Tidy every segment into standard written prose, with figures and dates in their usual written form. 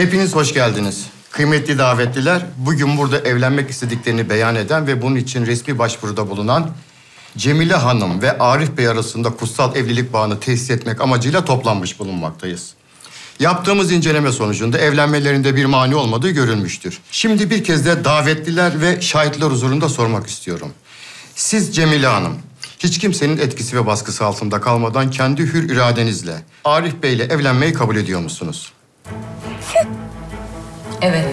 Hepiniz hoş geldiniz. Kıymetli davetliler, bugün burada evlenmek istediklerini beyan eden ve bunun için resmi başvuruda bulunan Cemile Hanım ve Arif Bey arasında kutsal evlilik bağını tesis etmek amacıyla toplanmış bulunmaktayız. Yaptığımız inceleme sonucunda evlenmelerinde bir mani olmadığı görülmüştür. Şimdi bir kez de davetliler ve şahitler huzurunda sormak istiyorum. Siz Cemile Hanım, hiç kimsenin etkisi ve baskısı altında kalmadan kendi hür iradenizle Arif Bey'le evlenmeyi kabul ediyor musunuz? Evet.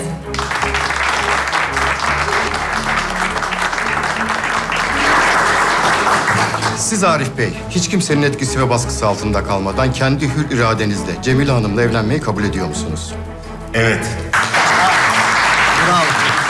Siz Arif Bey, hiç kimsenin etkisi ve baskısı altında kalmadan kendi hür iradenizle Cemile Hanım'la evlenmeyi kabul ediyor musunuz? Evet. Bravo.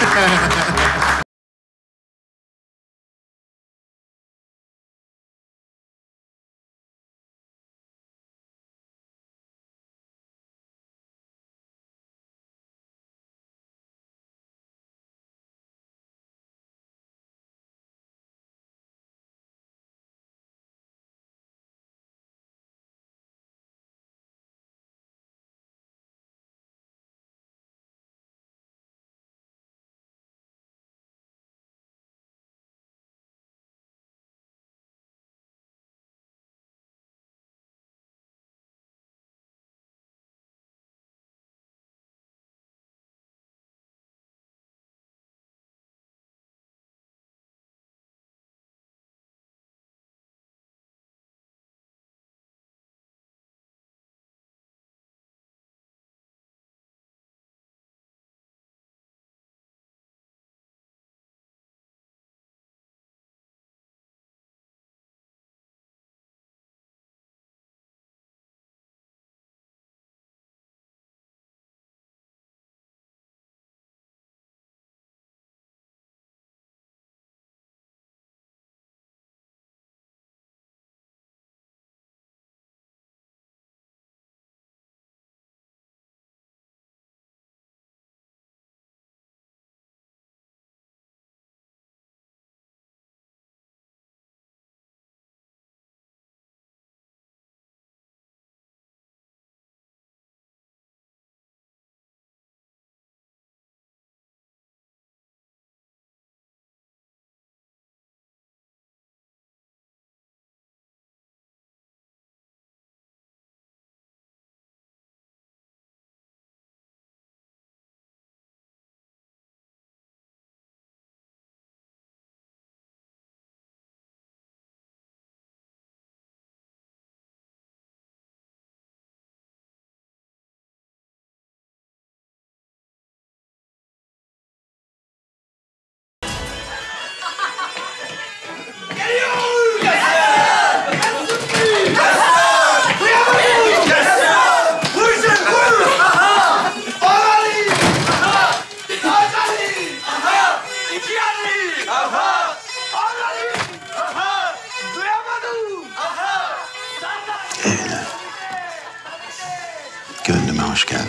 Gönlüme hoş geldin.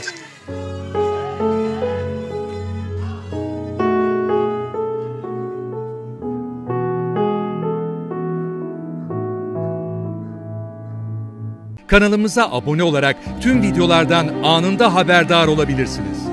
Kanalımıza abone olarak tüm videolardan anında haberdar olabilirsiniz.